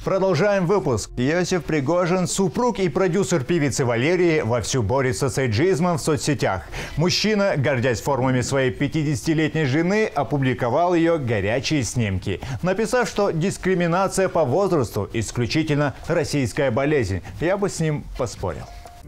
Продолжаем выпуск. Иосиф Пригожин, супруг и продюсер певицы Валерии, вовсю борется с эйджизмом в соцсетях. Мужчина, гордясь формами своей 50-летней жены, опубликовал ее горячие снимки, написав, что дискриминация по возрасту – исключительно российская болезнь. Я бы с ним поспорил.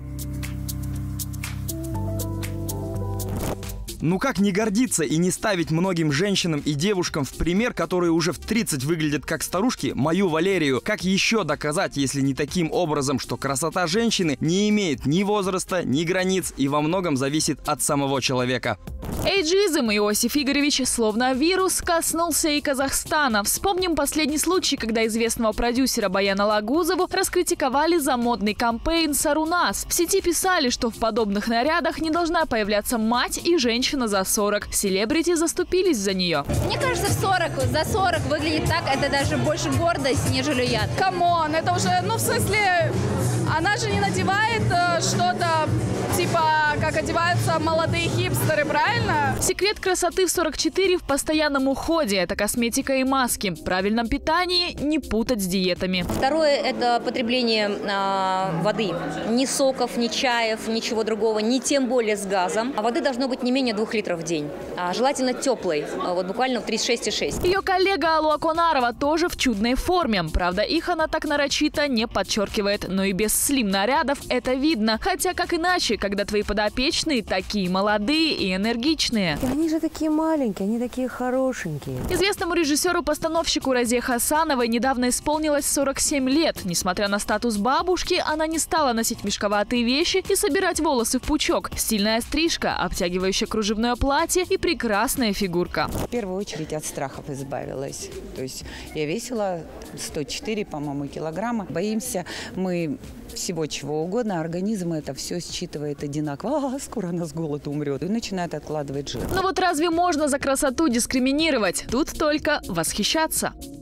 Ну как не гордиться и не ставить многим женщинам и девушкам в пример, которые уже в 30 выглядят как старушки, мою Валерию? Как еще доказать, если не таким образом, что красота женщины не имеет ни возраста, ни границ и во многом зависит от самого человека? Эйджизм, Иосиф Игоревич, словно вирус, коснулся и Казахстана. Вспомним последний случай, когда известного продюсера Баяна Лагузову раскритиковали за модный кампейн «Сарунас». В сети писали, что в подобных нарядах не должна появляться мать и женщина за 40. Селебрити заступились за нее. Мне кажется, за 40 выглядит так, это даже больше гордость, нежели я. Камон, это уже, в смысле, она же не надевает что-то, типа, как одеваются молодые хипстеры, правильно? Секрет красоты в 44 в постоянном уходе. Это косметика и маски. В правильном питании не путать с диетами. Второе – это потребление воды. Ни соков, ни чаев, ничего другого, ни тем более с газом. А воды должно быть не менее 2 литров в день. Желательно теплой, вот буквально в 36,6. Ее коллега Алуа Конарова тоже в чудной форме. Правда, их она так нарочито не подчеркивает. Но и без слим-нарядов это видно. Хотя как иначе, когда твои подопечные такие молодые и энергичные. Они же такие маленькие, они такие хорошенькие. Известному режиссеру-постановщику Разе Хасановой недавно исполнилось 47 лет. Несмотря на статус бабушки, она не стала носить мешковатые вещи и собирать волосы в пучок. Стильная стрижка, обтягивающее кружевное платье и прекрасная фигурка. В первую очередь от страхов избавилась. То есть я весила 104, по-моему, килограмма. Боимся мы всего чего угодно, организм это все считывает одинаково. Скоро она с голоду умрет. И начинает откладывать жир. Но вот разве можно за красоту дискриминировать? Тут только восхищаться.